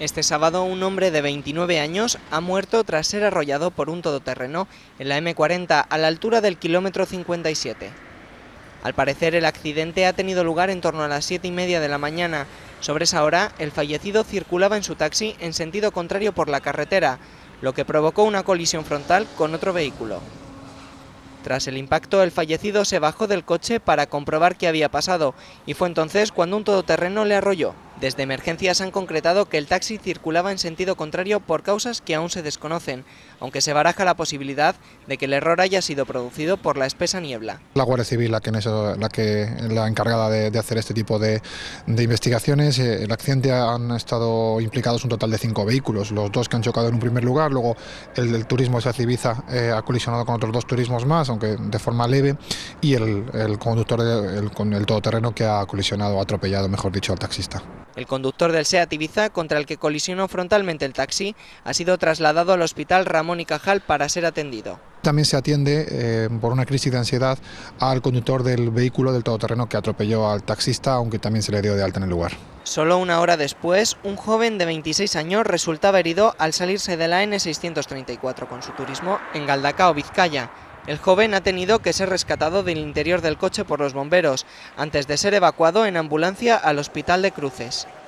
Este sábado un hombre de 29 años ha muerto tras ser arrollado por un todoterreno en la M40 a la altura del kilómetro 57. Al parecer el accidente ha tenido lugar en torno a las 7:30 de la mañana. Sobre esa hora el fallecido circulaba en su taxi en sentido contrario por la carretera, lo que provocó una colisión frontal con otro vehículo. Tras el impacto, el fallecido se bajó del coche para comprobar qué había pasado y fue entonces cuando un todoterreno le arrolló. Desde emergencias han concretado que el taxi circulaba en sentido contrario por causas que aún se desconocen, aunque se baraja la posibilidad de que el error haya sido producido por la espesa niebla. La Guardia Civil la encargada de hacer este tipo de investigaciones. El accidente han estado implicados un total de 5 vehículos, los 2 que han chocado en un primer lugar, luego el del turismo Seat Ibiza ha colisionado con otros 2 turismos más, aunque de forma leve, y el conductor con el todoterreno que ha colisionado, ha atropellado, mejor dicho, al taxista. El conductor del Seat Ibiza, contra el que colisionó frontalmente el taxi, ha sido trasladado al hospital Ramón y Cajal para ser atendido. También se atiende por una crisis de ansiedad al conductor del vehículo del todoterreno que atropelló al taxista, aunque también se le dio de alta en el lugar. Solo una hora después, un joven de 26 años resultaba herido al salirse de la N634 con su turismo en Galdacao, Vizcaya. El joven ha tenido que ser rescatado del interior del coche por los bomberos, antes de ser evacuado en ambulancia al Hospital de Cruces.